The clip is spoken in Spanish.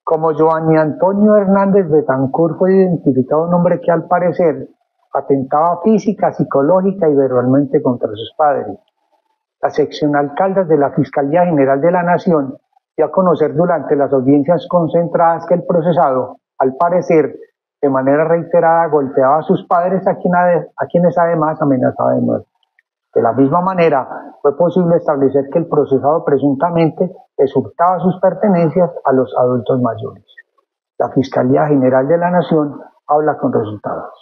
Como Giovanni Antonio Hernández Betancourt fue identificado un hombre que al parecer atentaba física, psicológica y verbalmente contra sus padres. La sección alcalde de la Fiscalía General de la Nación dio a conocer durante las audiencias concentradas que el procesado, al parecer, de manera reiterada golpeaba a sus padres, a quienes además amenazaba de muerte. De la misma manera, fue posible establecer que el procesado presuntamente les hurtaba sus pertenencias a los adultos mayores. La Fiscalía General de la Nación habla con resultados.